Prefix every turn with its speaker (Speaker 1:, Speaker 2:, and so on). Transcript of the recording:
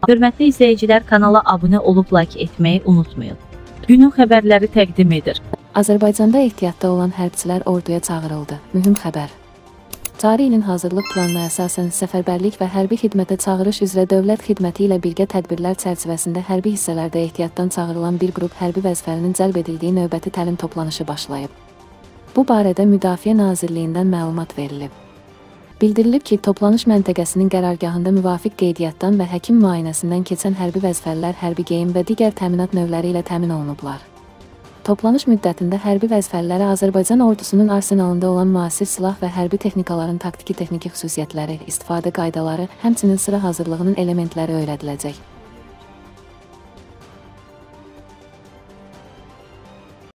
Speaker 1: Hörmətli izləyicilər, kanala abunə olub like etməyi unutmayın. Günün xəbərləri təqdim edir.
Speaker 2: Azərbaycanda ehtiyatda olan hərbçilər orduya çağırıldı. Mühüm xəbər. Cari ilin hazırlıq planına əsasən səfərbərlik və hərbi xidmətə çağırış üzrə dövlət xidməti ilə birgə tədbirlər çərçivəsində hərbi hissələrdə ehtiyatdan çağırılan bir qrup hərbi vəzifəlinin cəlb edildiyi növbəti təlim toplanışı başlayıb. Bu barədə Müdafiə Nazirliyindən məlumat verilib. Bildirilib ki, toplanış məntəqəsinin qərargahında müvafiq qeydiyyatdan və həkim müayinəsindən keçən hərbi vəzifəlilər hərbi geyim və digər təminat növləri ilə təmin olunublar. Toplanış müddətində hərbi vəzifəlilərə Azərbaycan ordusunun arsenalında olan müasir silah və hərbi texnikaların taktiki-texniki xüsusiyyətləri, istifadə qaydaları, həmçinin sıra hazırlığının elementləri öyrədiləcək.